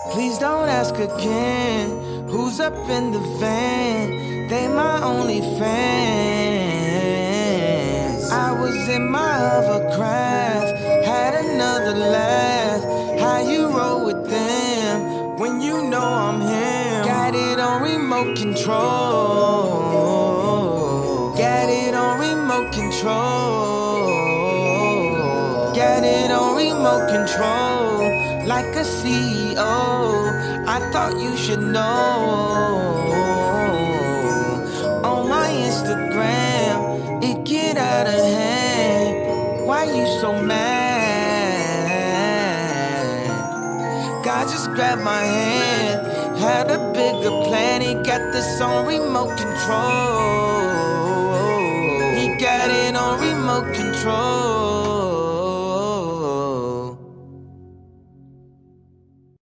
Please don't ask again. Who's up in the van? They my only fans. I was in my hovercraft, had another laugh. How you roll with them when you know I'm him? Got it on remote control. Got it on remote control. Got it on remote control. Like a CEO, I thought you should know. On my Instagram, it get out of hand. Why you so mad? God just grabbed my hand, had a bigger plan. He got this on remote control. He got it on remote control.